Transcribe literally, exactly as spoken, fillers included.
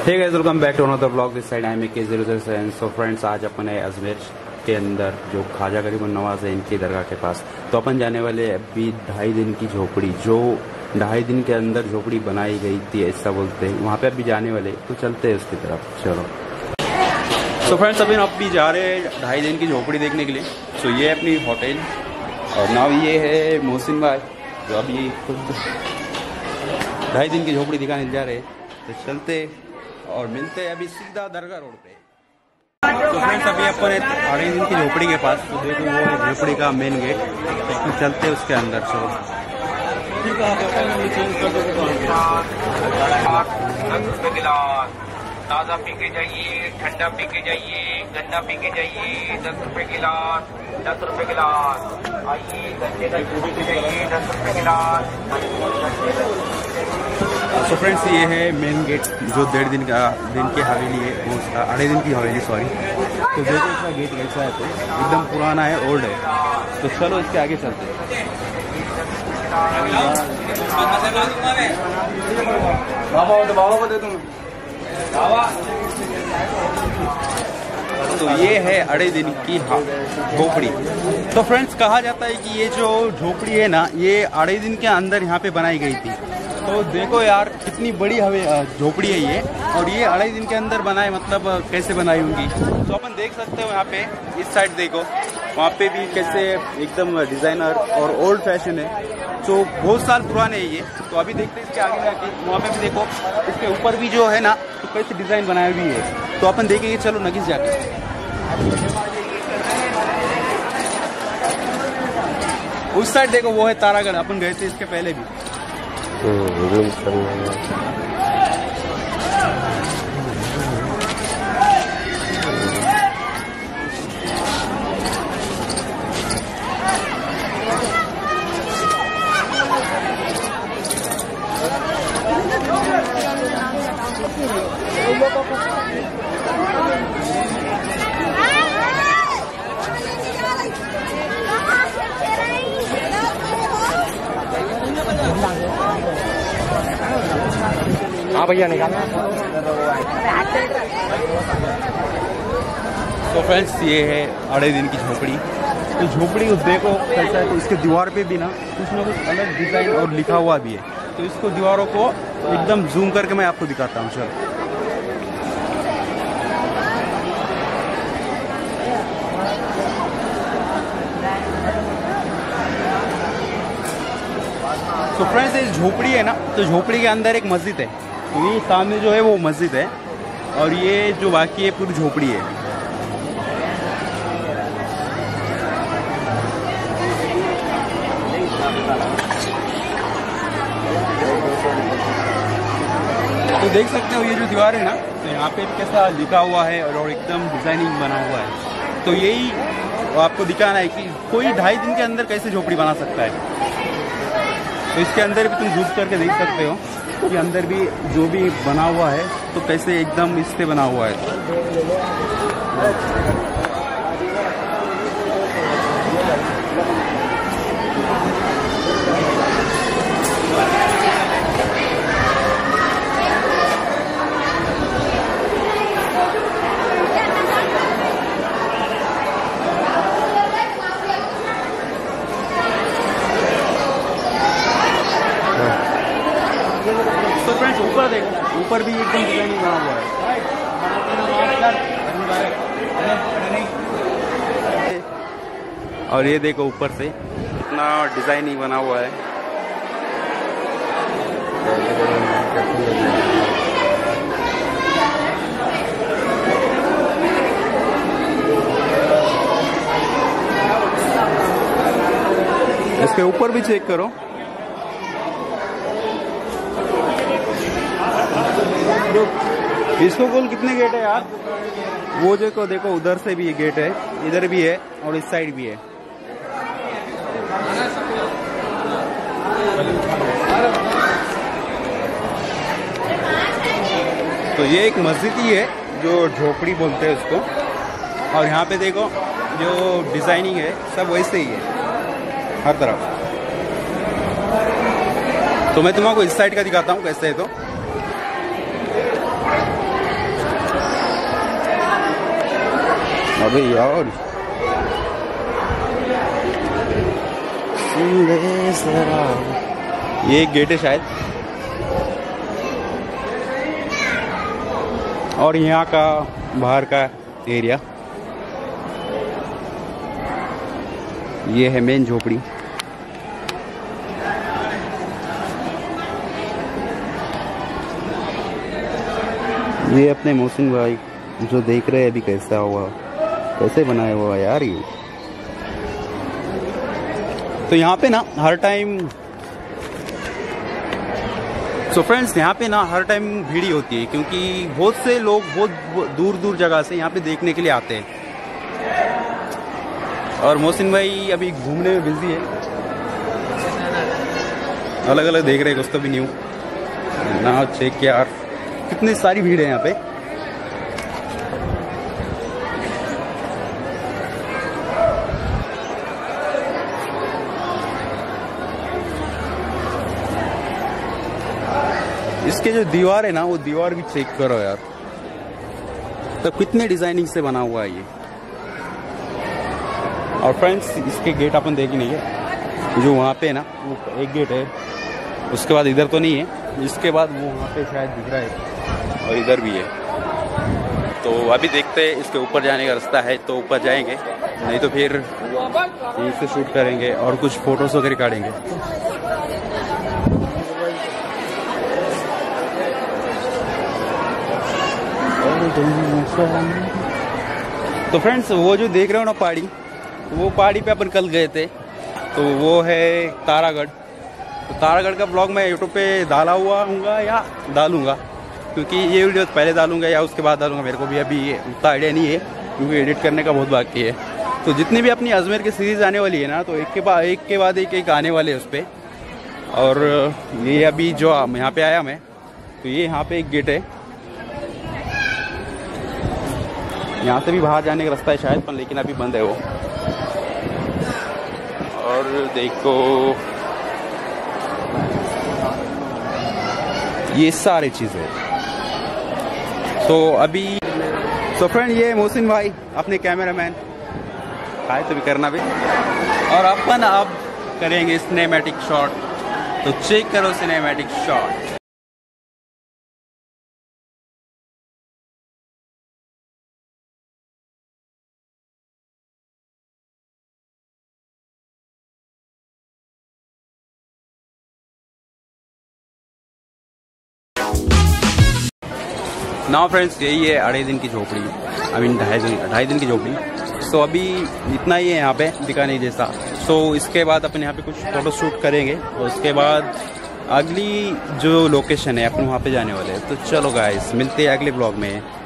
Hey guys, welcome back to another blog. This side I am K zero zero seven. So friends, आज अपन है अजमेर के अंदर जो ख्वाजा गरीबुन नवाज है इनकी दरगाह के पास। तो अपन जाने वाले अभी ढाई दिन की झोपड़ी, जो ढाई दिन के अंदर झोपड़ी बनाई गई थी ऐसा बोलते हैं, वहाँ पे अभी जाने वाले। तो चलते हैं उसकी तरफ, चलो। तो फ्रेंड्स, अभी अब भी जा रहे हैं ढाई दिन की झोपड़ी देखने के लिए। तो ये है अपनी होटल और नाव ये है मोहसिन भाई, जो अभी खुद ढाई दिन की झोपड़ी दिखाने जा रहे हैं। तो चलते और मिलते हैं अभी सीधा दरगाह रोड पे। तो फ्रेंड्स, अभी अपन अढ़ाई दिन की झोपड़ी के पास। तो देखो वो है झोपड़ी का मेन गेट। तो चलते उसके अंदर, चलो। ताज़ा पी के जाइए, ठंडा पी के जाइए, गन्ना पी के जाइए। दस रुपए गिलास, दस रुपए गिलास। आइए गन्ने का जूस पी के जाइए, दस रुपए गिलास। तो फ्रेंड्स, ये है मेन गेट, जो डेढ़ दिन का दिन की हवेली है, वो उसका अढ़ाई दिन की हवेली, सॉरी। तो देखो इसका गेट कैसा है, तो एकदम पुराना है, ओल्ड है। तो चलो इसके आगे चलते हैं। बाबा तो बाबा को दे दूँ। तो ये है अढ़ाई दिन की झोपड़ी। तो फ्रेंड्स, कहा जाता है कि ये जो झोपड़ी है ना, ये अढ़ाई दिन के अंदर यहाँ पे बनाई गई थी। तो देखो यार, कितनी बड़ी हमें झोपड़ी है ये, और ये अढ़ाई दिन के अंदर बनाए, मतलब कैसे बनाई होंगी। तो अपन देख सकते हो यहाँ पे, इस साइड देखो, वहाँ पे भी कैसे एकदम डिजाइनर और ओल्ड फैशन है, जो बहुत साल पुराने है ये। तो अभी देखते हैं इसके आगे जाके, वहाँ पे भी देखो, इसके ऊपर भी जो है ना, तो कैसे डिजाइन बनाई हुई है। तो अपन देखेंगे, चलो नगीस जाके। उस साइड देखो, वो है तारागढ़, अपन गए थे इसके पहले भी। हाँ भैया निकाल। तो फ्रेंड्स, ये है अढ़ाई दिन की झोपड़ी। तो झोपड़ी उस देखो कैसा है, तो इसके दीवार पे भी ना कुछ ना कुछ अलग डिजाइन और लिखा हुआ भी है। तो इसको दीवारों को एकदम जूम करके मैं आपको दिखाता हूँ, चलो। तो फ्रेंड्स, ये झोपड़ी है ना, तो झोपड़ी के अंदर एक मस्जिद है। तो ये सामने जो है वो मस्जिद है, और ये जो बाकी है पूरी झोपड़ी है। तो देख सकते हो ये जो दीवार है ना, तो यहाँ पे कैसा लिखा हुआ है और एकदम डिजाइनिंग बना हुआ है। तो यही आपको दिखाना है कि कोई ढाई दिन के अंदर कैसे झोपड़ी बना सकता है। तो इसके अंदर भी तुम जूम करके देख सकते हो कि अंदर भी जो भी बना हुआ है, तो कैसे एकदम इससे बना हुआ है। तो फ्रेंड्स, ऊपर देखो, ऊपर भी एकदम डिजाइनिंग बना हुआ है। और ये देखो ऊपर से कितना डिजाइनिंग बना हुआ है। इसके ऊपर भी चेक करो। इसको कुल कितने गेट है यार? वो देखो देखो, उधर से भी ये गेट है, इधर भी है और इस साइड भी है। तो ये एक मस्जिद ही है, जो झोपड़ी बोलते हैं उसको। और यहाँ पे देखो, जो डिजाइनिंग है सब वैसे ही है हर तरफ। तो मैं तुमको इस साइड का दिखाता हूँ कैसे है। तो अबे यार ये एक गेट है शायद, और यहाँ का बाहर का एरिया ये है मेन झोपड़ी। ये अपने मोहसिन भाई जो देख रहे हैं अभी कैसा हुआ, कैसे बनाया हुआ यार ये। तो यहाँ पे ना हर टाइम सो फ्रेंड्स यहाँ पे ना हर टाइम भीड़ ही होती है, क्योंकि बहुत से लोग बहुत दूर दूर जगह से यहाँ पे देखने के लिए आते हैं। और मोहसिन भाई अभी घूमने में बिजी है, अलग अलग देख रहे हैं, कुछ तो भी न्यू ना चेक यार कितनी सारी भीड़ है यहाँ पे। इसके जो दीवार है ना वो दीवार भी चेक करो यार, तो कितने डिजाइनिंग से बना हुआ है ये। और फ्रेंड्स इसके गेट अपन देख ही नहीं है, जो वहाँ पे है ना वो एक गेट है, उसके बाद इधर तो नहीं है, इसके बाद वो वहाँ पे शायद दिख रहा है और इधर भी है। तो अभी देखते हैं इसके ऊपर जाने का रास्ता है तो ऊपर जाएंगे, नहीं तो फिर यहीं से शूट करेंगे और कुछ फोटोज वगैरह काटेंगे। तो फ्रेंड्स वो जो देख रहे हो ना पहाड़ी, वो पहाड़ी पे अपन कल गए थे, तो वो है तारागढ़। तो तारागढ़ का ब्लॉग मैं यूट्यूब पे डाला हुआ हूँगा या डालूंगा, क्योंकि ये वीडियो पहले डालूंगा या उसके बाद डालूंगा मेरे को भी अभी उतना आइडिया नहीं है, क्योंकि एडिट करने का बहुत बाकी है। तो जितनी भी अपनी अजमेर की सीरीज़ आने वाली है ना, तो एक के बाद एक के बाद एक एक आने वाले हैं उस पर। और ये अभी जो यहाँ पे आया मैं, तो ये यहाँ पे एक गेट है, यहाँ से भी बाहर जाने का रास्ता है शायद, पर लेकिन अभी बंद है वो। और देखो ये सारी चीज़ें। तो अभी तो फ्रेंड ये मोहसिन भाई अपने कैमरामैन आए तो भी करना भी, और अपन अब करेंगे सिनेमैटिक शॉट। तो चेक करो सिनेमैटिक शॉट। नाउ फ्रेंड्स यही है अढ़ाई दिन की झोपड़ी, आई मीन ढाई दिन ढाई दिन की झोपड़ी। सो अभी इतना ही है यहाँ पे दिखाने जैसा। सो इसके बाद अपन यहाँ पे कुछ फोटो शूट करेंगे और उसके बाद अगली जो लोकेशन है अपन वहाँ पे जाने वाले हैं। तो चलो गाइस मिलते हैं अगले ब्लॉग में।